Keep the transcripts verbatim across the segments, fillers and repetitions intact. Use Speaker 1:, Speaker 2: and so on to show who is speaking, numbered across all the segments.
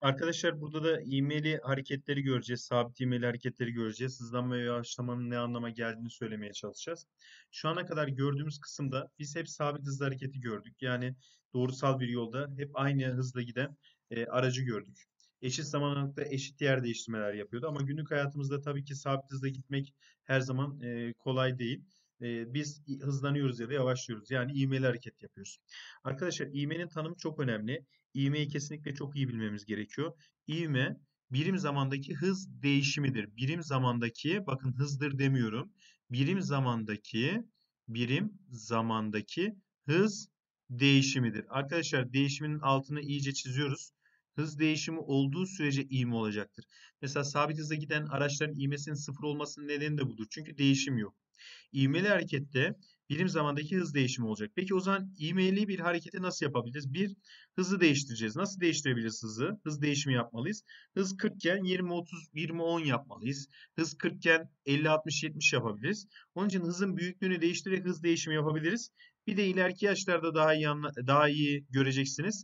Speaker 1: Arkadaşlar burada da ivmeli hareketleri göreceğiz. Sabit ivmeli hareketleri göreceğiz. Hızlanma ve yavaşlamanın ne anlama geldiğini söylemeye çalışacağız. Şu ana kadar gördüğümüz kısımda biz hep sabit hızlı hareketi gördük. Yani doğrusal bir yolda hep aynı hızla giden e, aracı gördük. Eşit zamanlıkta eşit yer değiştirmeler yapıyordu. Ama günlük hayatımızda tabii ki sabit hızla gitmek her zaman e, kolay değil. E, biz hızlanıyoruz ya da yavaşlıyoruz. Yani ivmeli hareket yapıyoruz. Arkadaşlar ivmenin tanımı çok önemli. İvmeyi kesinlikle çok iyi bilmemiz gerekiyor. İvme birim zamandaki hız değişimidir. Birim zamandaki, bakın hızdır demiyorum. Birim zamandaki, birim zamandaki hız değişimidir. Arkadaşlar değişimin altını iyice çiziyoruz. Hız değişimi olduğu sürece ivme olacaktır. Mesela sabit hızla giden araçların ivmesinin sıfır olmasının nedeni de budur. Çünkü değişim yok. İvmeli harekette birim zamandaki hız değişimi olacak. Peki o zaman ivmeli bir hareketi nasıl yapabiliriz? Bir, hızı değiştireceğiz. Nasıl değiştirebiliriz hızı? Hız değişimi yapmalıyız. Hız kırk iken yirmi otuz yirmi on yapmalıyız. Hız kırk iken elli altmış yetmiş yapabiliriz. Onun için hızın büyüklüğünü değiştirerek hız değişimi yapabiliriz. Bir de ileriki yaşlarda daha iyi daha iyi göreceksiniz.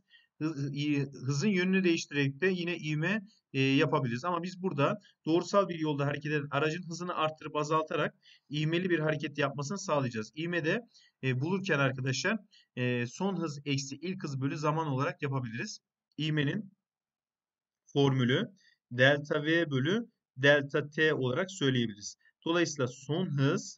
Speaker 1: Hızın yönünü değiştirerek de yine ivme e, yapabiliriz. Ama biz burada doğrusal bir yolda hareket eden aracın hızını arttırıp azaltarak ivmeli bir hareket yapmasını sağlayacağız. İvmede e, bulurken arkadaşlar e, son hız eksi ilk hız bölü zaman olarak yapabiliriz. İvmenin formülü delta V bölü delta T olarak söyleyebiliriz. Dolayısıyla son hız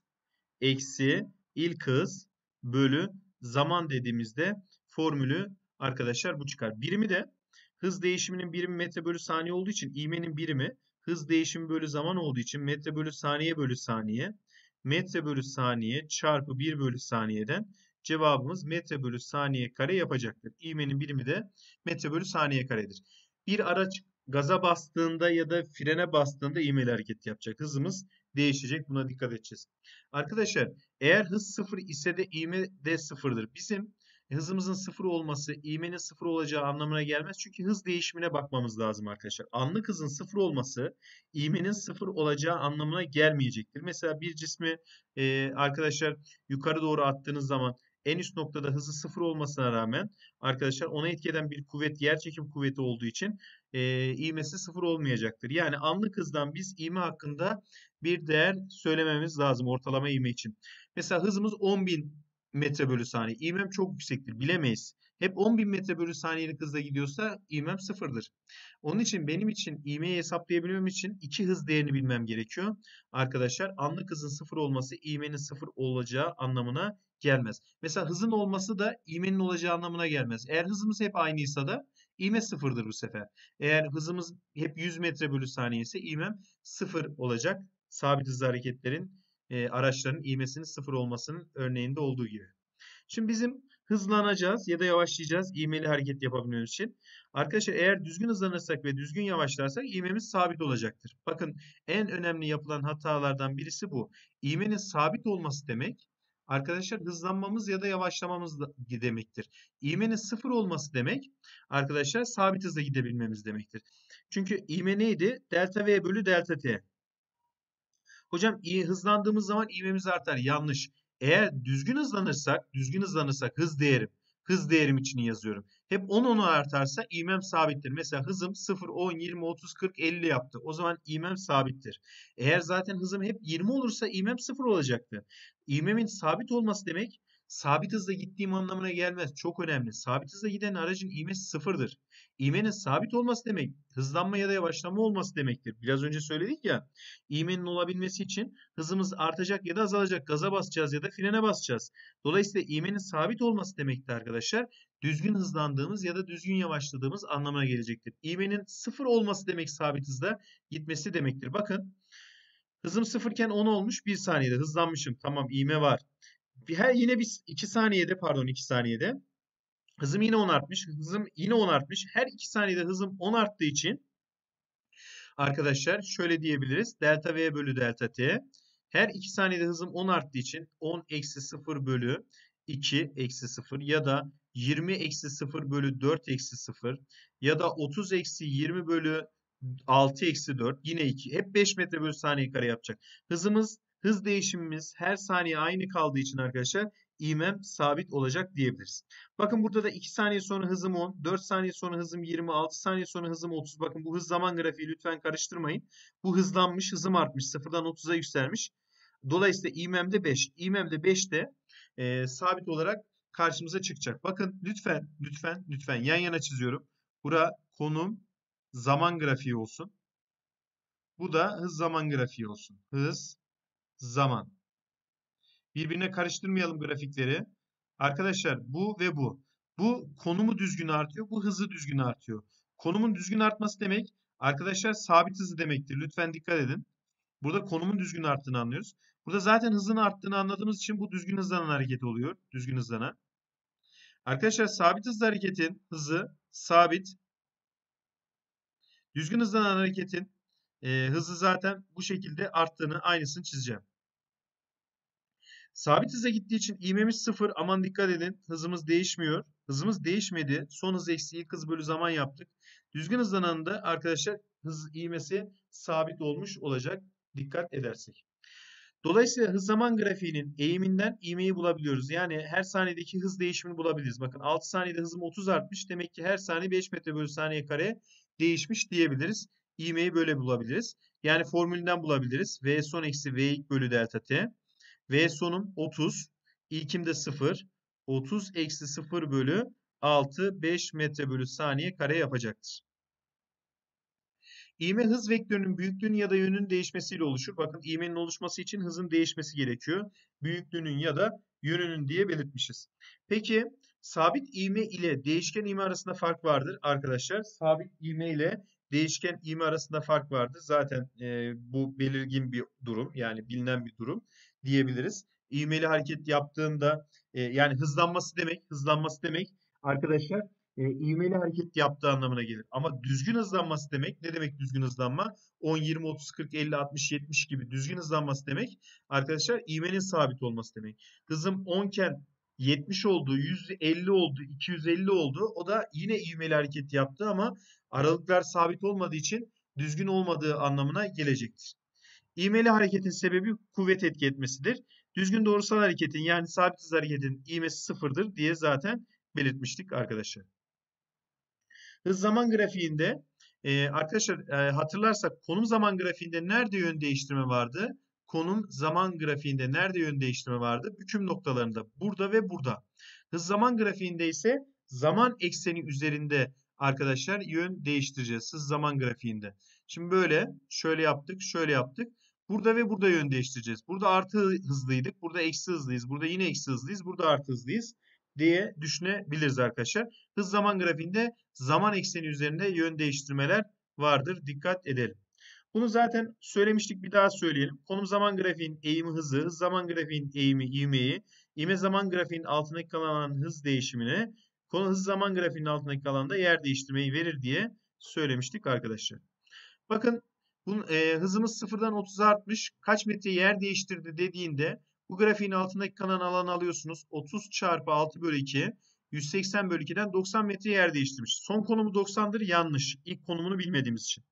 Speaker 1: eksi ilk hız bölü zaman dediğimizde formülü arkadaşlar bu çıkar. Birimi de hız değişiminin birimi metre bölü saniye olduğu için ivmenin birimi hız değişimi bölü zaman olduğu için metre bölü saniye bölü saniye metre bölü saniye çarpı bir bölü saniyeden cevabımız metre bölü saniye kare yapacaktır. İvmenin birimi de metre bölü saniye karedir. Bir araç gaza bastığında ya da frene bastığında ivmeli hareket yapacak. Hızımız değişecek. Buna dikkat edeceğiz. Arkadaşlar eğer hız sıfır ise de ivme de sıfırdır. Bizim hızımızın sıfır olması ivmenin sıfır olacağı anlamına gelmez. Çünkü hız değişimine bakmamız lazım arkadaşlar. Anlık hızın sıfır olması ivmenin sıfır olacağı anlamına gelmeyecektir. Mesela bir cismi e, arkadaşlar yukarı doğru attığınız zaman en üst noktada hızı sıfır olmasına rağmen arkadaşlar ona etki eden bir kuvvet yerçekim kuvveti olduğu için e, ivmesi sıfır olmayacaktır. Yani anlık hızdan biz ivme hakkında bir değer söylememiz lazım ortalama ivme için. Mesela hızımız on bin metre bölü saniye. İvmem çok yüksektir. Bilemeyiz. Hep on bin metre bölü saniyelik hızla gidiyorsa ivmem sıfırdır. Onun için benim için ivmeyi hesaplayabilmem için iki hız değerini bilmem gerekiyor. Arkadaşlar anlık hızın sıfır olması ivmenin sıfır olacağı anlamına gelmez. Mesela hızın olması da ivmenin olacağı anlamına gelmez. Eğer hızımız hep aynıysa da ivme sıfırdır bu sefer. Eğer hızımız hep yüz metre bölü saniye ise ivmem sıfır olacak. Sabit hızlı hareketlerin e, araçların ivmesinin sıfır olmasının örneğinde olduğu gibi. Şimdi bizim hızlanacağız ya da yavaşlayacağız ivmeli hareket yapabilmemiz için. Arkadaşlar eğer düzgün hızlanırsak ve düzgün yavaşlarsak ivmemiz sabit olacaktır. Bakın en önemli yapılan hatalardan birisi bu. İvmenin sabit olması demek arkadaşlar hızlanmamız ya da yavaşlamamız demektir. İvmenin sıfır olması demek arkadaşlar sabit hızla gidebilmemiz demektir. Çünkü ivme neydi? Delta V bölü delta T. Hocam iyi hızlandığımız zaman ivmemiz artar. Yanlış. Eğer düzgün hızlanırsak, düzgün hızlanırsak hız değerim, hız değerim için yazıyorum. Hep on onu artarsa ivmem sabittir. Mesela hızım sıfır, on, yirmi, otuz, kırk, elli yaptı. O zaman ivmem sabittir. Eğer zaten hızım hep yirmi olursa ivmem sıfır olacaktı. İvmemin sabit olması demek sabit hızla gittiğim anlamına gelmez. Çok önemli. Sabit hızla giden aracın ivmesi sıfırdır. İvmenin sabit olması demek hızlanma ya da yavaşlama olması demektir. Biraz önce söyledik ya. İğmenin olabilmesi için hızımız artacak ya da azalacak. Gaza basacağız ya da frene basacağız. Dolayısıyla iğmenin sabit olması demektir arkadaşlar. Düzgün hızlandığımız ya da düzgün yavaşladığımız anlamına gelecektir. İğmenin sıfır olması demek sabit hızda gitmesi demektir. Bakın hızım sıfırken on olmuş bir saniyede hızlanmışım. Tamam iğme var. Her yine bir iki saniyede pardon iki saniyede hızım yine on artmış. Hızım yine on artmış. Her iki saniyede hızım on arttığı için arkadaşlar şöyle diyebiliriz. Delta V bölü delta T. Her iki saniyede hızım on arttığı için on eksi sıfır bölü iki eksi sıfır ya da yirmi eksi sıfır bölü dört eksi sıfır ya da otuz eksi yirmi bölü altı eksi dört yine iki. Hep beş metre bölü saniye kare yapacak. Hızımız, hız değişimimiz her saniye aynı kaldığı için arkadaşlar ivmem sabit olacak diyebiliriz. Bakın burada da iki saniye sonra hızım on, dört saniye sonra hızım yirmi, altı saniye sonra hızım otuz. Bakın bu hız zaman grafiği lütfen karıştırmayın. Bu hızlanmış, hızım artmış. sıfırdan otuza yükselmiş. Dolayısıyla ivmem de beş. İvmem de beşte e, sabit olarak karşımıza çıkacak. Bakın lütfen, lütfen, lütfen yan yana çiziyorum. Bura konum zaman grafiği olsun. Bu da hız zaman grafiği olsun. Hız, zaman. Birbirine karıştırmayalım grafikleri. Arkadaşlar bu ve bu. Bu konumu düzgün artıyor. Bu hızı düzgün artıyor. Konumun düzgün artması demek arkadaşlar sabit hızı demektir. Lütfen dikkat edin. Burada konumun düzgün arttığını anlıyoruz. Burada zaten hızın arttığını anladığımız için bu düzgün hızlanan hareket oluyor. Düzgün hızlanan. Arkadaşlar sabit hızlı hareketin hızı sabit. Düzgün hızlanan hareketin e, hızı zaten bu şekilde arttığını aynısını çizeceğim. Sabit hıza gittiği için ivmemiz sıfır. Aman dikkat edin. Hızımız değişmiyor. Hızımız değişmedi. Son hız eksi ilk hız bölü zaman yaptık. Düzgün hızlananda arkadaşlar hız ivmesi sabit olmuş olacak. Dikkat edersek. Dolayısıyla hız zaman grafiğinin eğiminden ivmeyi bulabiliyoruz. Yani her saniyedeki hız değişimini bulabiliriz. Bakın altı saniyede hızım otuz artmış. Demek ki her saniye beş metre bölü saniye kare değişmiş diyebiliriz. İvmeyi böyle bulabiliriz. Yani formülünden bulabiliriz. V son eksi V ilk bölü delta t. V sonum otuz. İlkim de sıfır. otuz eksi sıfır bölü altı beş metre bölü saniye kare yapacaktır. İğme hız vektörünün büyüklüğünün ya da yönünün değişmesiyle oluşur. Bakın ivmenin oluşması için hızın değişmesi gerekiyor. Büyüklüğünün ya da yönünün diye belirtmişiz. Peki sabit ivme ile değişken ivme arasında fark vardır arkadaşlar. Sabit ivme ile değişken ivme arasında fark vardır. Zaten e, bu belirgin bir durum, yani bilinen bir durum diyebiliriz. İvmeli hareket yaptığında e, yani hızlanması demek, hızlanması demek arkadaşlar e, ivmeli hareket yaptığı anlamına gelir. Ama düzgün hızlanması demek, ne demek düzgün hızlanma? on, yirmi, otuz, kırk, elli, altmış, yetmiş gibi düzgün hızlanması demek arkadaşlar ivmenin sabit olması demek. Hızım on iken yetmiş oldu, yüz elli oldu, iki yüz elli oldu. O da yine ivmeli hareket yaptı ama aralıklar sabit olmadığı için düzgün olmadığı anlamına gelecektir. İvmeli hareketin sebebi kuvvet etki etmesidir. Düzgün doğrusal hareketin yani sabit hız hareketin ivmesi sıfırdır diye zaten belirtmiştik arkadaşlar. Hız zaman grafiğinde e, arkadaşlar e, hatırlarsak konum zaman grafiğinde nerede yön değiştirme vardı? Konum zaman grafiğinde nerede yön değiştirme vardı? Büküm noktalarında burada ve burada. Hız zaman grafiğinde ise zaman ekseni üzerinde arkadaşlar yön değiştireceğiz hız zaman grafiğinde. Şimdi böyle şöyle yaptık, şöyle yaptık. Burada ve burada yön değiştireceğiz. Burada artı hızlıydık, burada eksi hızlıyız. Burada yine eksi hızlıyız, burada artı hızlıyız diye düşünebiliriz arkadaşlar. Hız zaman grafiğinde zaman ekseni üzerinde yön değiştirmeler vardır. Dikkat edelim. Bunu zaten söylemiştik, bir daha söyleyelim. Konum zaman grafiğin eğimi hızı, hız zaman grafiğin eğimi ivmeyi, ivme zaman grafiğin altındaki kalan hız değişimine, konu hız zaman grafiğinin altındaki kalan da yer değiştirmeyi verir diye söylemiştik arkadaşlar. Bakın bunun, e, hızımız sıfırdan otuza artmış. Kaç metre yer değiştirdi dediğinde bu grafiğin altındaki kalan alanı alıyorsunuz. otuz çarpı altı bölü iki. yüz seksen bölü iki'den doksan metre yer değiştirmiş. Son konumu doksan'dır, yanlış. İlk konumunu bilmediğimiz için.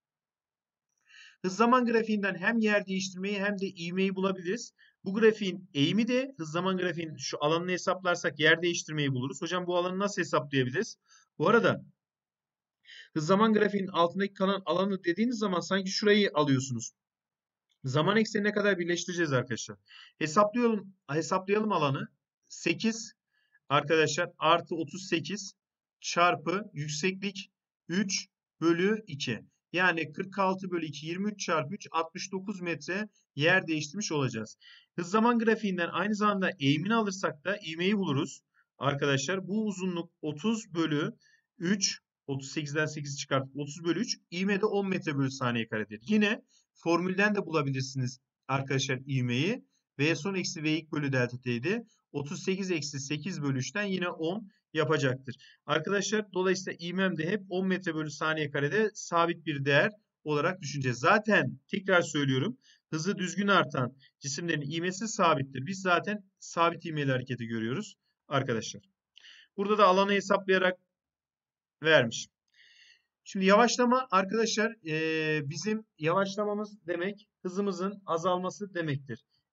Speaker 1: Hız zaman grafiğinden hem yer değiştirmeyi hem de ivmeyi bulabiliriz. Bu grafiğin eğimi de hız zaman grafiğin şu alanını hesaplarsak yer değiştirmeyi buluruz. Hocam bu alanı nasıl hesaplayabiliriz? Bu arada hız zaman grafiğinin altındaki kalan alanı dediğiniz zaman sanki şurayı alıyorsunuz. Zaman eksenine kadar birleştireceğiz arkadaşlar. Hesaplayalım, hesaplayalım alanı. sekiz arkadaşlar artı otuz sekiz çarpı yükseklik üç bölü iki. Yani kırk altı bölü iki, yirmi üç çarpı üç, altmış dokuz metre yer değiştirmiş olacağız. Hız zaman grafiğinden aynı zamanda eğimini alırsak da ivmeyi buluruz. Arkadaşlar bu uzunluk otuz bölü üç, otuz sekizden sekiz çıkartıp otuz bölü üç, ivme de on metre bölü saniye karedir. Yine formülden de bulabilirsiniz arkadaşlar ivmeyi. V son eksi V ilk bölü delta t'ydi. otuz sekiz eksi sekiz bölü üç'ten yine on yapacaktır. Arkadaşlar dolayısıyla ivmem de hep on metre bölü saniye karede sabit bir değer olarak düşüneceğiz. Zaten tekrar söylüyorum, hızı düzgün artan cisimlerin ivmesi sabittir. Biz zaten sabit ivmeli hareketi görüyoruz arkadaşlar. Burada da alanı hesaplayarak vermiş. Şimdi yavaşlama arkadaşlar e, bizim yavaşlamamız demek hızımızın azalması demektir.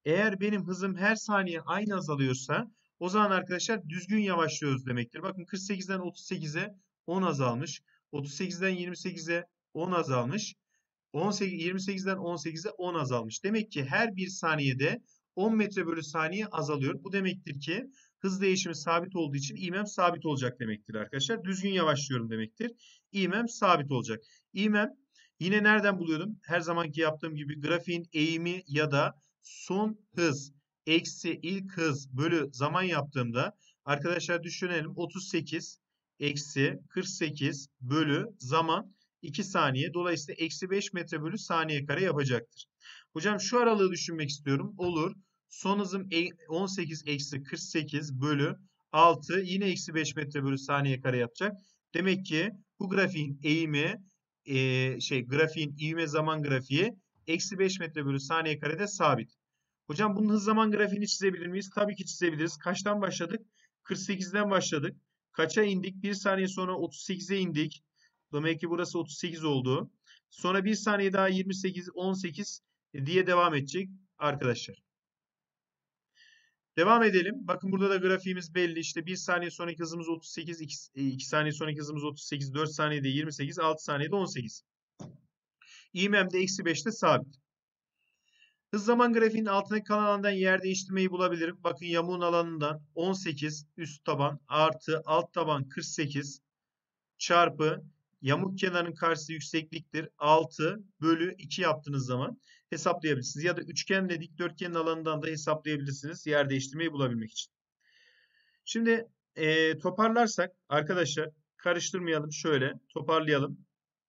Speaker 1: Eğer benim hızım her saniye aynı azalıyorsa o zaman arkadaşlar düzgün yavaşlıyoruz demektir. Bakın kırk sekizden otuz sekize on azalmış. otuz sekizden yirmi sekize on azalmış. on sekiz, yirmi sekizden on sekize on azalmış. Demek ki her bir saniyede on metre bölü saniye azalıyor. Bu demektir ki hız değişimi sabit olduğu için ivmem sabit olacak demektir arkadaşlar. Düzgün yavaşlıyorum demektir. İvmem sabit olacak. İvmem yine nereden buluyordum? Her zamanki yaptığım gibi grafiğin eğimi ya da son hız eksi ilk hız bölü zaman yaptığımda arkadaşlar düşünelim otuz sekiz eksi kırk sekiz bölü zaman iki saniye. Dolayısıyla eksi beş metre bölü saniye kare yapacaktır. Hocam şu aralığı düşünmek istiyorum. Olur. Son hızım on sekiz eksi kırk sekiz bölü altı yine eksi beş metre bölü saniye kare yapacak. Demek ki bu grafiğin eğimi e, şey grafiğin ivme zaman grafiği eksi beş metre bölü saniye karede sabit. Hocam bunun hız zaman grafiğini çizebilir miyiz? Tabii ki çizebiliriz. Kaçtan başladık? kırk sekizden başladık. Kaça indik? bir saniye sonra otuz sekize indik. Demek ki burası otuz sekiz oldu. Sonra bir saniye daha yirmi sekiz, on sekiz diye devam edecek arkadaşlar. Devam edelim. Bakın burada da grafiğimiz belli. İşte bir saniye sonraki hızımız otuz sekiz, iki saniye sonraki hızımız otuz sekiz, dört saniyede yirmi sekiz, altı saniyede on sekiz. İğmem de eksi beşte sabit. Hız zaman grafiğinin altındaki kalan alandan yer değiştirmeyi bulabilirim. Bakın yamuğun alanından on sekiz üst taban artı alt taban kırk sekiz çarpı yamuk kenarın karşısı yüksekliktir. altı bölü iki yaptığınız zaman hesaplayabilirsiniz. Ya da üçgenle dikdörtgenin alanından da hesaplayabilirsiniz yer değiştirmeyi bulabilmek için. Şimdi e, toparlarsak arkadaşlar karıştırmayalım, şöyle toparlayalım.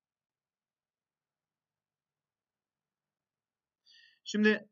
Speaker 1: Şimdi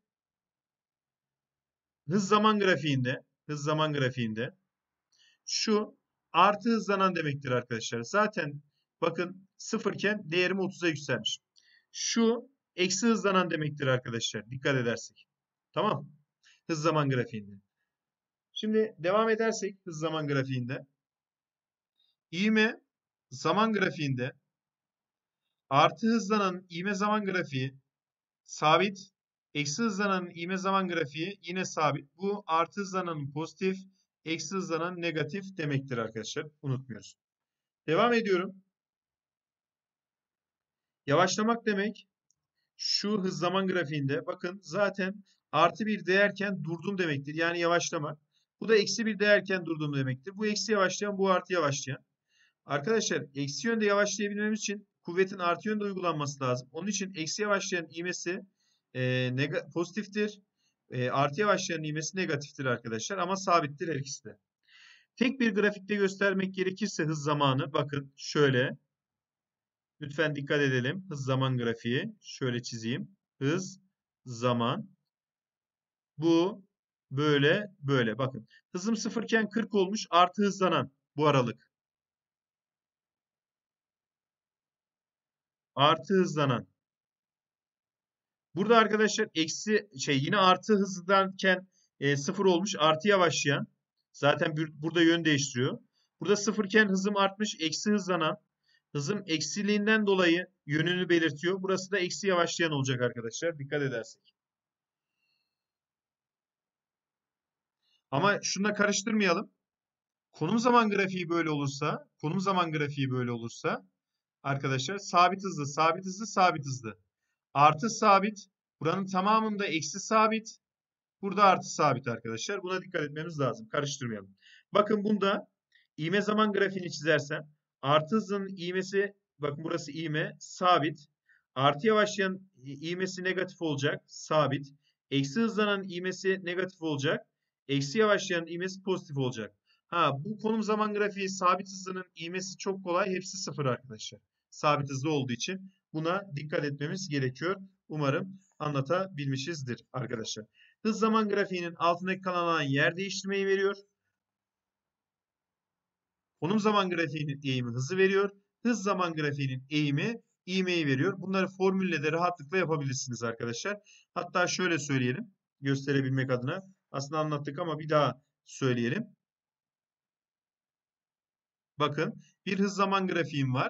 Speaker 1: hız zaman grafiğinde hız zaman grafiğinde şu artı hızlanan demektir arkadaşlar. Zaten bakın sıfırken değerim otuza yükselmiş. Şu eksi hızlanan demektir arkadaşlar. Dikkat edersek. Tamam. Hız zaman grafiğinde. Şimdi devam edersek hız zaman grafiğinde. İğme zaman grafiğinde artı hızlanan ivme zaman grafiği sabit. Eksi hızlanan ivme zaman grafiği yine sabit. Bu artı hızlanan pozitif, eksi hızlanan negatif demektir arkadaşlar. Unutmuyoruz. Devam ediyorum. Yavaşlamak demek şu hız zaman grafiğinde bakın zaten artı bir değerken durdum demektir. Yani yavaşlamak. Bu da eksi bir değerken durdum demektir. Bu eksi yavaşlayan, bu artı yavaşlayan. Arkadaşlar eksi yönde yavaşlayabilmemiz için kuvvetin artı yönde uygulanması lazım. Onun için eksi yavaşlayan ivmesi e, pozitiftir. E, artı yavaşlayan ivmesi negatiftir arkadaşlar. Ama sabittir her ikisi de. Tek bir grafikte göstermek gerekirse hız zamanı bakın şöyle. Lütfen dikkat edelim. Hız zaman grafiği. Şöyle çizeyim. Hız zaman. Bu böyle böyle. Bakın. Hızım sıfırken kırk olmuş. Artı hızlanan bu aralık. Artı hızlanan. Burada arkadaşlar eksi şey yine artı hızlanken e, sıfır olmuş. Artı yavaşlayan. Zaten bir, burada yön değiştiriyor. Burada sıfırken hızım artmış. Eksi hızlanan. Hızım eksiliğinden dolayı yönünü belirtiyor. Burası da eksi yavaşlayan olacak arkadaşlar. Dikkat edersek. Ama şununla karıştırmayalım. Konum zaman grafiği böyle olursa, konum zaman grafiği böyle olursa arkadaşlar sabit hızlı, sabit hızlı, sabit hızlı. Artı sabit, buranın tamamında eksi sabit, burada artı sabit arkadaşlar. Buna dikkat etmemiz lazım. Karıştırmayalım. Bakın bunda ivme zaman grafiğini çizersem artı hızın ivmesi, bakın burası ivme, sabit. Artı yavaşlayan ivmesi negatif olacak, sabit. Eksi hızlanan ivmesi negatif olacak. Eksi yavaşlayan ivmesi pozitif olacak. Ha, bu konum zaman grafiği sabit hızının ivmesi çok kolay. Hepsi sıfır arkadaşlar. Sabit hızlı olduğu için buna dikkat etmemiz gerekiyor. Umarım anlatabilmişizdir arkadaşlar. Hız zaman grafiğinin altındaki kalan alan yer değiştirmeyi veriyor. Konum zaman grafiğinin eğimi hızı veriyor. Hız zaman grafiğinin eğimi ivmeyi veriyor. Bunları formülle de rahatlıkla yapabilirsiniz arkadaşlar. Hatta şöyle söyleyelim gösterebilmek adına. Aslında anlattık ama bir daha söyleyelim. Bakın bir hız zaman grafiğim var.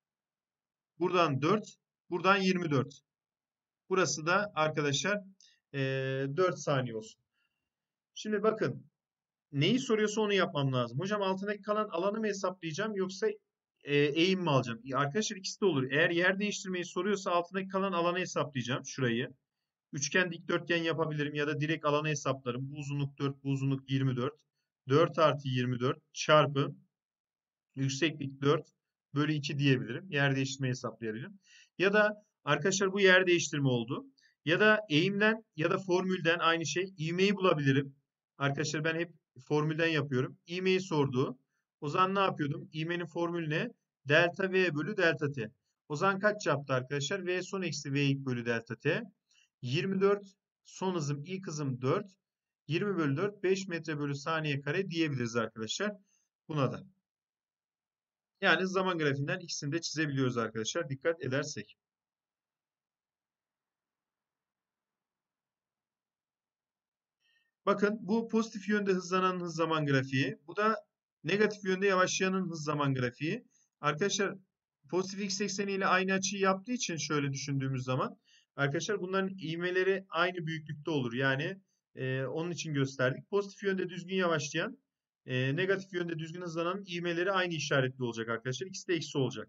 Speaker 1: Buradan dört, buradan yirmi dört. Burası da arkadaşlar e, dört saniye olsun. Şimdi bakın. Neyi soruyorsa onu yapmam lazım. Hocam altındaki kalan alanı mı hesaplayacağım yoksa e, eğim mi alacağım? Ya arkadaşlar ikisi de olur. Eğer yer değiştirmeyi soruyorsa altındaki kalan alanı hesaplayacağım. Şurayı. Üçgen dikdörtgen yapabilirim ya da direkt alanı hesaplarım. Bu uzunluk dört, bu uzunluk yirmi dört. dört artı yirmi dört çarpı yükseklik dört bölü iki diyebilirim. Yer değiştirmeyi hesaplayabilirim. Ya da arkadaşlar bu yer değiştirme oldu. Ya da eğimden ya da formülden aynı şey. İvmeyi bulabilirim. Arkadaşlar ben hep formülden yapıyorum. İvmeyi sordu. O zaman ne yapıyordum? İvmenin formülü ne? Delta V bölü delta T. O zaman kaç yaptı arkadaşlar? V son eksi V ilk bölü delta T. yirmi dört son hızım ilk hızım dört. yirmi bölü dört beş metre bölü saniye kare diyebiliriz arkadaşlar. Buna da. Yani zaman grafiğinden ikisini de çizebiliyoruz arkadaşlar. Dikkat edersek. Bakın bu pozitif yönde hızlanan hız zaman grafiği. Bu da negatif yönde yavaşlayanın hız zaman grafiği. Arkadaşlar pozitif x ekseni ile aynı açıyı yaptığı için şöyle düşündüğümüz zaman arkadaşlar bunların ivmeleri aynı büyüklükte olur. Yani e, onun için gösterdik. Pozitif yönde düzgün yavaşlayan, e, negatif yönde düzgün hızlanan ivmeleri aynı işaretli olacak arkadaşlar. İkisi de eksi olacak.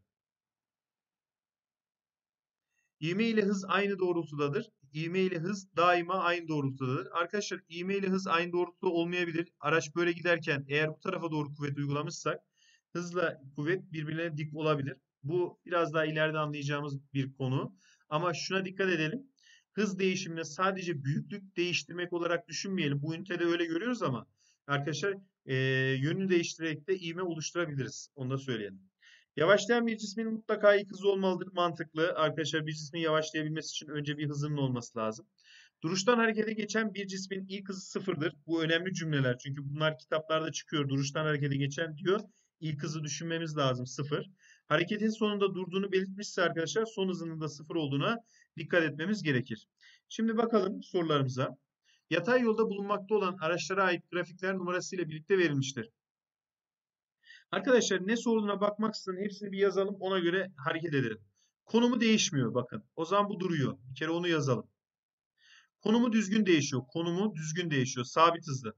Speaker 1: İvme ile hız aynı doğrultudadır. İvme ile hız daima aynı doğrultudadır. Arkadaşlar ivme ile hız aynı doğrultuda olmayabilir. Araç böyle giderken eğer bu tarafa doğru kuvvet uygulamışsak hızla kuvvet birbirine dik olabilir. Bu biraz daha ileride anlayacağımız bir konu. Ama şuna dikkat edelim. Hız değişimine sadece büyüklük değiştirmek olarak düşünmeyelim. Bu ünitede öyle görüyoruz ama arkadaşlar e, yönünü değiştirerek de ivme oluşturabiliriz. Onu da söyleyelim. Yavaşlayan bir cismin mutlaka ilk hızı olmalıdır. Mantıklı. Arkadaşlar bir cismin yavaşlayabilmesi için önce bir hızının olması lazım. Duruştan harekete geçen bir cismin ilk hızı sıfırdır. Bu önemli cümleler. Çünkü bunlar kitaplarda çıkıyor. Duruştan harekete geçen diyor. İlk hızı düşünmemiz lazım. Sıfır. Hareketin sonunda durduğunu belirtmişse arkadaşlar son hızının da sıfır olduğuna dikkat etmemiz gerekir. Şimdi bakalım sorularımıza. Yatay yolda bulunmakta olan araçlara ait grafikler numarasıyla birlikte verilmiştir. Arkadaşlar ne sorduğuna bakmaksızın hepsini bir yazalım. Ona göre hareket edelim. Konumu değişmiyor bakın. O zaman bu duruyor. Bir kere onu yazalım. Konumu düzgün değişiyor. Konumu düzgün değişiyor. Sabit hızlı.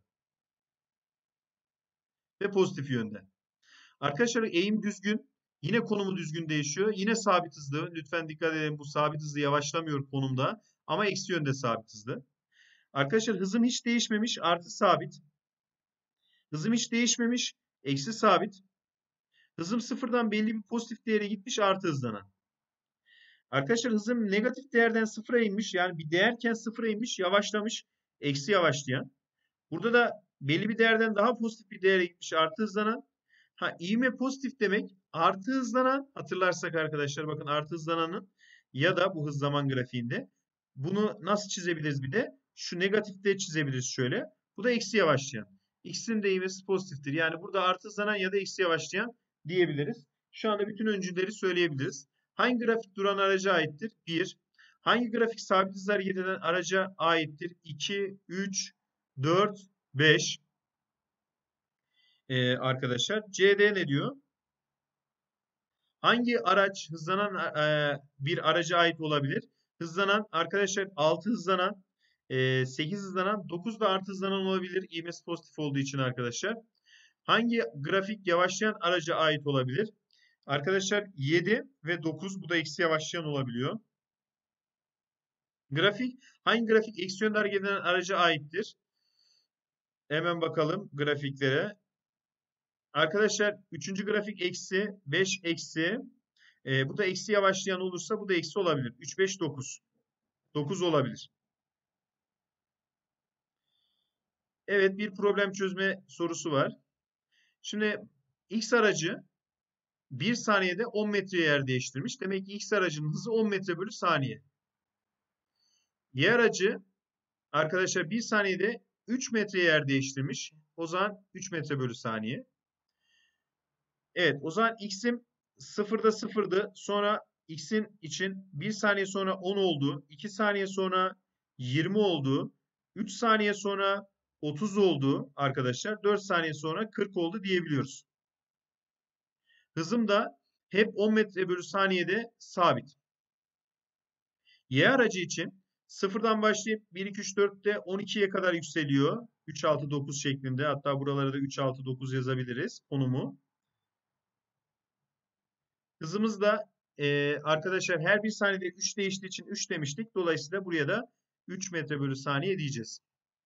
Speaker 1: Ve pozitif yönde. Arkadaşlar eğim düzgün. Yine konumu düzgün değişiyor. Yine sabit hızlı. Lütfen dikkat edin. Bu sabit hızlı yavaşlamıyor konumda. Ama eksi yönde sabit hızlı. Arkadaşlar hızım hiç değişmemiş. Artı sabit. Hızım hiç değişmemiş. Eksi sabit. Hızım sıfırdan belli bir pozitif değere gitmiş. Artı hızlanan. Arkadaşlar hızım negatif değerden sıfıra inmiş. Yani bir değerken sıfıra inmiş, yavaşlamış, eksi yavaşlayan. Burada da belli bir değerden daha pozitif bir değere gitmiş, artı hızlanan. Ha, ivme pozitif demek artı hızlanan, hatırlarsak arkadaşlar bakın artı hızlananın ya da bu hız zaman grafiğinde bunu nasıl çizebiliriz bir de? Şu negatifte çizebiliriz şöyle. Bu da eksi yavaşlayan. İkisinin de ivmesi pozitiftir. Yani burada artı hızlanan ya da eksi yavaşlayan diyebiliriz. Şu anda bütün öncülleri söyleyebiliriz. Hangi grafik duran araca aittir? bir. Hangi grafik sabit hızla hareket eden araca aittir? iki, üç, dört, beş. Ee, arkadaşlar C D ne diyor? Hangi araç hızlanan e, bir araca ait olabilir? Hızlanan arkadaşlar altı hızlanan, e, sekiz hızlanan, dokuz da artı hızlanan olabilir. İvmesi pozitif olduğu için arkadaşlar. Hangi grafik yavaşlayan araca ait olabilir? Arkadaşlar yedi ve dokuz, bu da eksi yavaşlayan olabiliyor. Grafik hangi grafik eksi yönde hareket eden araca aittir? Hemen bakalım grafiklere. Arkadaşlar üçüncü grafik eksi, beş eksi. E, bu da eksi yavaşlayan olursa bu da eksi olabilir. üç, beş, dokuz. dokuz olabilir. Evet, bir problem çözme sorusu var. Şimdi X aracı bir saniyede on metre yer değiştirmiş. Demek ki X aracının hızı on metre bölü saniye. Y aracı arkadaşlar bir saniyede üç metre yer değiştirmiş. O zaman üç metre bölü saniye. Evet, o zaman X'im sıfırda sıfırdı. Sonra X'in için bir saniye sonra on oldu. iki saniye sonra yirmi oldu. üç saniye sonra otuz oldu arkadaşlar. dört saniye sonra kırk oldu diyebiliyoruz. Hızım da hep on metre bölü saniyede sabit. Y aracı için Sıfırdan başlayıp bir, iki, üç, dörtte on ikiye kadar yükseliyor. üç, altı, dokuz şeklinde. Hatta buralara da üç, altı, dokuz yazabiliriz konumu. Hızımız da e, arkadaşlar her bir saniyede üç değiştiği için üç demiştik. Dolayısıyla buraya da üç metre bölü saniye diyeceğiz.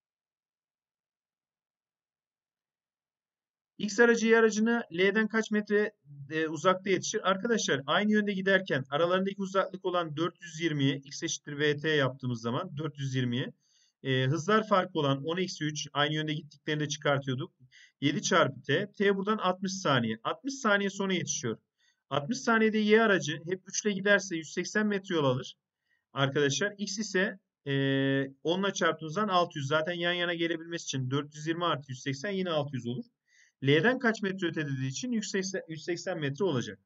Speaker 1: X aracı Y aracına L'den kaç metre e, uzakta yetişir? Arkadaşlar aynı yönde giderken aralarındaki uzaklık olan dört yüz yirmiye X eşittir V T yaptığımız zaman dört yüz yirmiye e, hızlar farkı olan on eksi üç aynı yönde gittiklerinde çıkartıyorduk. yedi çarpı T. T buradan altmış saniye. altmış saniye sonra yetişiyor. altmış saniyede Y aracı hep üç ile giderse yüz seksen metre yol alır. Arkadaşlar X ise e, on ile çarptığımızdan altı yüz. Zaten yan yana gelebilmesi için dört yüz yirmi artı yüz seksen yine altı yüz olur. L'den kaç metre öte dediği için yüz seksen, yüz seksen metre olacak.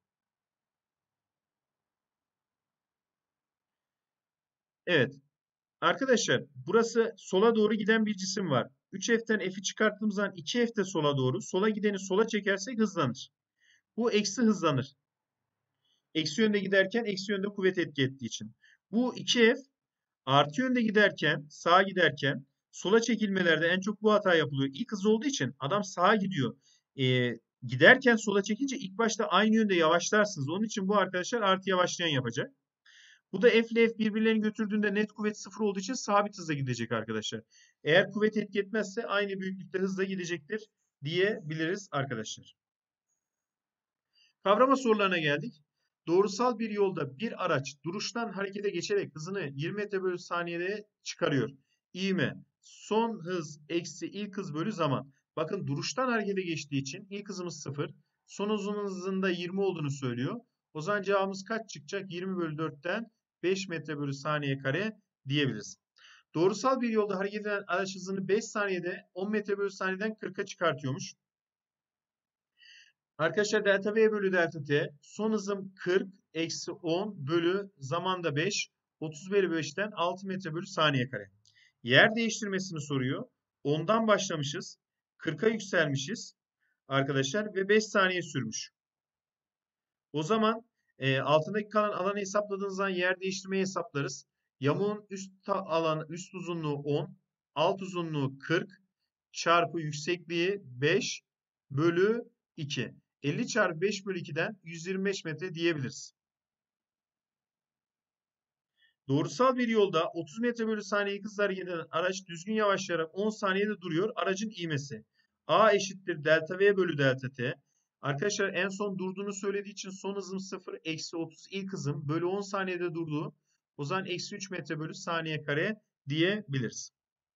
Speaker 1: Evet. Arkadaşlar burası sola doğru giden bir cisim var. üç F'ten F'i çıkarttığımız zaman iki F de sola doğru. Sola gideni sola çekersek hızlanır. Bu eksi hızlanır. Eksi yönde giderken eksi yönde kuvvet etki ettiği için. Bu iki F artı yönde giderken, sağa giderken sola çekilmelerde en çok bu hata yapılıyor. İlk hız olduğu için adam sağa gidiyor. Ee, giderken sola çekince ilk başta aynı yönde yavaşlarsınız. Onun için bu arkadaşlar artı yavaşlayan yapacak. Bu da F ile F birbirlerini götürdüğünde net kuvvet sıfır olduğu için sabit hızla gidecek arkadaşlar. Eğer kuvvet etki etmezse aynı büyüklükte hızla gidecektir diyebiliriz arkadaşlar. Kavrama sorularına geldik. Doğrusal bir yolda bir araç duruştan harekete geçerek hızını yirmi metre bölü saniyede çıkarıyor. İvme son hız eksi ilk hız bölü zaman. Bakın duruştan harekete geçtiği için ilk hızımız sıfır. Son hızın da yirmi olduğunu söylüyor. O zaman cevabımız kaç çıkacak? yirmi bölü dörtten beş metre bölü saniye kare diyebiliriz. Doğrusal bir yolda hareket eden araç hızını beş saniyede on metre bölü saniyeden kırka çıkartıyormuş. Arkadaşlar delta V bölü delta T. Son hızım kırk eksi on bölü zamanda beş. otuz bölü beşten altı metre bölü saniye kare. Yer değiştirmesini soruyor. ondan başlamışız. kırka yükselmişiz. Arkadaşlar ve beş saniye sürmüş. O zaman e, altındaki kalan alanı hesapladığınız zaman yer değiştirmeyi hesaplarız. Yamuğun üst alanı, üst uzunluğu on. Alt uzunluğu kırk. Çarpı yüksekliği beş bölü iki. elli çarpı beş bölü ikiden yüz yirmi beş metre diyebiliriz. Doğrusal bir yolda otuz metre bölü saniye hızla hareket eden araç düzgün yavaşlayarak on saniyede duruyor. Aracın ivmesi. A eşittir delta V bölü delta T. Arkadaşlar en son durduğunu söylediği için son hızım sıfır. Eksi otuz ilk hızım. Bölü on saniyede durduğu. O zaman eksi üç metre bölü saniye kare diyebiliriz.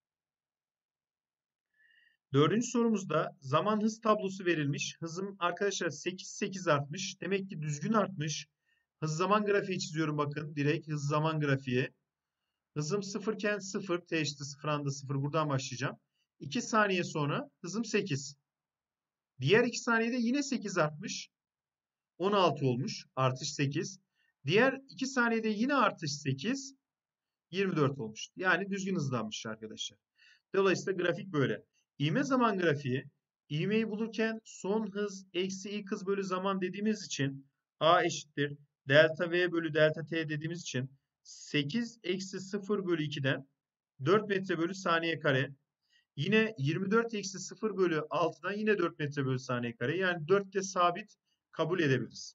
Speaker 1: Dördüncü sorumuzda zaman hız tablosu verilmiş. Hızım arkadaşlar sekiz sekiz artmış. Demek ki düzgün artmış. Hız zaman grafiği çiziyorum bakın. Direkt hız zaman grafiği. Hızım sıfır iken sıfır. T eşittir sıfır anda sıfır. Buradan başlayacağım. iki saniye sonra hızım sekiz. Diğer iki saniyede yine sekiz artmış. on altı olmuş. Artış sekiz. Diğer iki saniyede yine artış sekiz. yirmi dört olmuş. Yani düzgün hızlanmış arkadaşlar. Dolayısıyla grafik böyle. İvme zaman grafiği, ivmeyi bulurken son hız eksi ilk hız bölü zaman dediğimiz için A eşittir delta V bölü delta T dediğimiz için sekiz eksi sıfır bölü ikiden dört metre bölü saniye kare. Yine yirmi dört eksi sıfır bölü altıdan yine dört metre bölü saniye kare. Yani dörtte sabit kabul edebiliriz.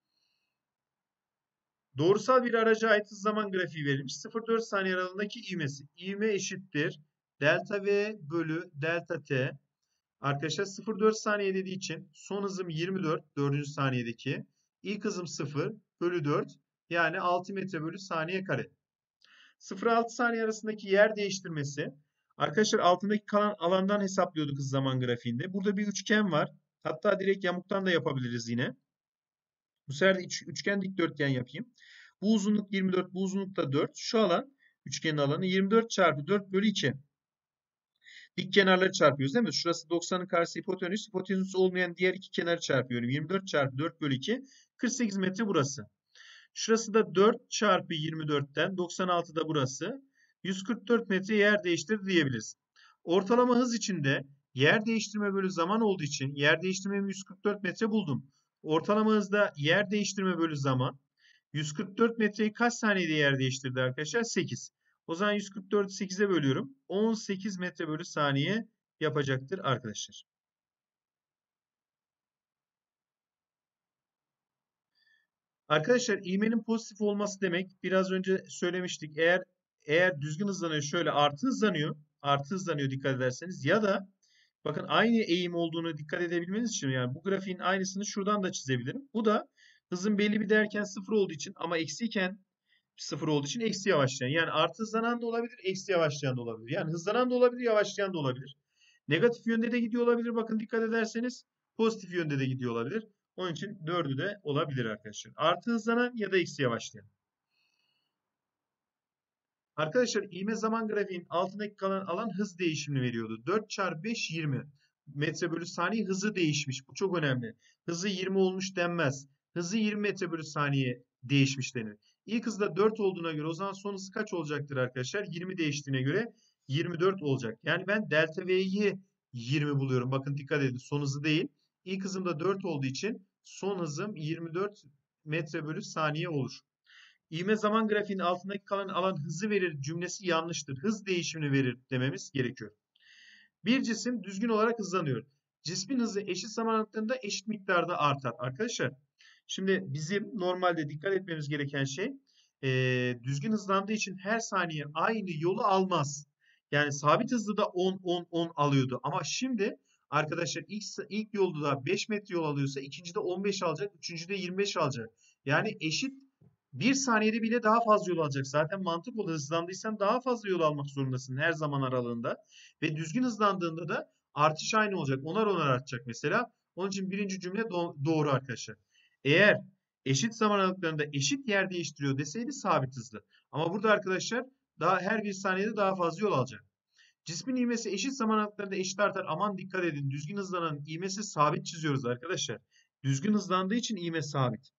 Speaker 1: Doğrusal bir araca ait hız zaman grafiği verilmiş. sıfır virgül dört saniye aralığındaki ivmesi. İvme eşittir delta V bölü delta T. Arkadaşlar sıfır virgül dört saniye dediği için son hızım yirmi dört. dördüncü saniyedeki. İlk hızım sıfır bölü dört. Yani altı metre bölü saniye kare. sıfır altı saniye arasındaki yer değiştirmesi. Arkadaşlar altındaki kalan alandan hesaplıyorduk hız zaman grafiğinde. Burada bir üçgen var. Hatta direkt yamuktan da yapabiliriz yine. Bu sefer de üç, üçgen dikdörtgen yapayım. Bu uzunluk yirmi dört, bu uzunluk da dört. Şu alan, üçgenin alanı yirmi dört çarpı dört bölü iki. Dik kenarları çarpıyoruz değil mi? Şurası doksanın karşısı hipotenüs. Hipotenüs olmayan diğer iki kenarı çarpıyorum. yirmi dört çarpı dört bölü iki. kırk sekiz metre burası. Şurası da dört çarpı yirmi dörtten doksan altı da burası. yüz kırk dört metre yer değiştir diyebiliriz. Ortalama hız içinde yer değiştirme bölü zaman olduğu için yer değiştirmemi yüz kırk dört metre buldum. Ortalama hızda yer değiştirme bölü zaman. yüz kırk dört metreyi kaç saniyede yer değiştirdi arkadaşlar? sekiz. O zaman yüz kırk dördü sekize bölüyorum. on sekiz metre bölü saniye yapacaktır arkadaşlar. Arkadaşlar ivmenin pozitif olması demek biraz önce söylemiştik. Eğer eğer düzgün hızlanıyor şöyle artı hızlanıyor. Artı hızlanıyor dikkat ederseniz ya da bakın aynı eğim olduğunu dikkat edebilmeniz için yani bu grafiğin aynısını şuradan da çizebilirim. Bu da hızın belli bir değerken sıfır olduğu için ama eksiyken sıfır olduğu için eksi yavaşlayan. Yani artı hızlanan da olabilir, eksi yavaşlayan da olabilir. Yani hızlanan da olabilir, yavaşlayan da olabilir. Negatif yönde de gidiyor olabilir. Bakın dikkat ederseniz pozitif yönde de gidiyor olabilir. Onun için dördü de olabilir arkadaşlar. Artı hızlanan ya da eksi yavaşlayan. Arkadaşlar ivme zaman grafiğin altındaki kalan alan hız değişimini veriyordu. dört çarpı beş yirmi metre bölü saniye hızı değişmiş. Bu çok önemli. Hızı yirmi olmuş denmez. Hızı yirmi metre bölü saniye değişmiş denir. İlk hızda dört olduğuna göre o zaman son hızı kaç olacaktır arkadaşlar? yirmi değiştiğine göre yirmi dört olacak. Yani ben delta V'yi yirmi buluyorum. Bakın dikkat edin son hızı değil. İlk hızım da dört olduğu için son hızım yirmi dört metre bölü saniye olur. İvme zaman grafiğinin altındaki kalan alan hızı verir cümlesi yanlıştır. Hız değişimini verir dememiz gerekiyor. Bir cisim düzgün olarak hızlanıyor. Cismin hızı eşit zaman aralıklarında eşit miktarda artar. Arkadaşlar şimdi bizim normalde dikkat etmemiz gereken şey e, düzgün hızlandığı için her saniye aynı yolu almaz. Yani sabit hızlı da on on on alıyordu. Ama şimdi arkadaşlar ilk, ilk yolda da beş metre yol alıyorsa ikincide on beş alacak. Üçüncüde yirmi beş alacak. Yani eşit bir saniyede bile daha fazla yol alacak. Zaten mantık o da hızlandıysan daha fazla yol almak zorundasın her zaman aralığında. Ve düzgün hızlandığında da artış aynı olacak. Onar onar artacak mesela. Onun için birinci cümle do- doğru arkadaşlar. Eğer eşit zaman aralıklarında eşit yer değiştiriyor deseydi sabit hızlı. Ama burada arkadaşlar daha her bir saniyede daha fazla yol alacak. Cismin ivmesi eşit zaman aralıklarında eşit artar. Aman dikkat edin. Düzgün hızlanan ivmesi sabit çiziyoruz arkadaşlar. Düzgün hızlandığı için ivme sabit.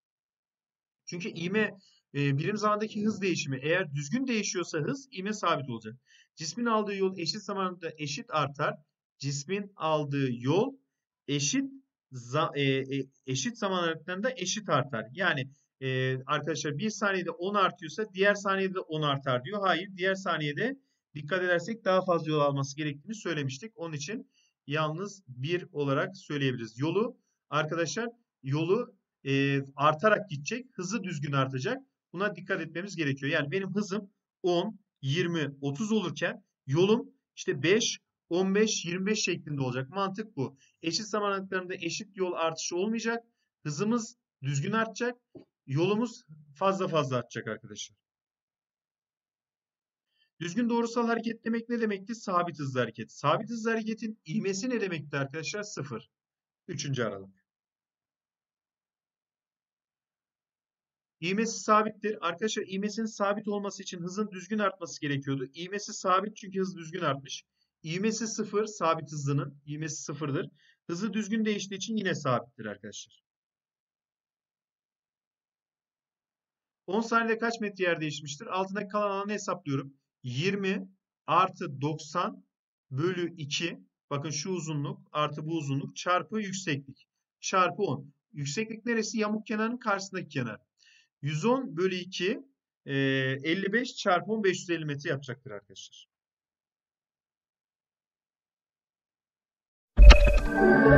Speaker 1: Çünkü ivme e, birim zamandaki hız değişimi eğer düzgün değişiyorsa hız ivme sabit olacak. Cismin aldığı yol eşit zamanda eşit artar. Cismin aldığı yol eşit za, e, e, eşit zaman aralıklarında eşit artar. Yani e, arkadaşlar bir saniyede on artıyorsa diğer saniyede de on artar diyor. Hayır, diğer saniyede dikkat edersek daha fazla yol alması gerektiğini söylemiştik. Onun için yalnız bir olarak söyleyebiliriz. Yolu arkadaşlar yolu e, artarak gidecek. Hızı düzgün artacak. Buna dikkat etmemiz gerekiyor. Yani benim hızım on, yirmi, otuz olurken yolum işte beş, on beş, yirmi beş şeklinde olacak. Mantık bu. Eşit zaman aralıklarında eşit yol artışı olmayacak. Hızımız düzgün artacak. Yolumuz fazla fazla artacak arkadaşlar. Düzgün doğrusal hareket demek ne demekti? Sabit hızlı hareket. Sabit hızlı hareketin ivmesi ne demekti arkadaşlar? Sıfır. Üçüncü aralık. İğmesi sabittir. Arkadaşlar ivmesinin sabit olması için hızın düzgün artması gerekiyordu. İvmesi sabit çünkü hız düzgün artmış. İvmesi sıfır sabit hızının. İvmesi sıfırdır. Hızı düzgün değiştiği için yine sabittir arkadaşlar. on saniyede kaç metre yer değişmiştir? Altındaki kalan alanı hesaplıyorum. yirmi artı doksan bölü iki. Bakın şu uzunluk artı bu uzunluk çarpı yükseklik. Çarpı on. Yükseklik neresi? Yamuk kenarın karşısındaki kenar. yüz on bölü iki e, elli beş çarpı on beş yüz elli metre yapacaktır arkadaşlar.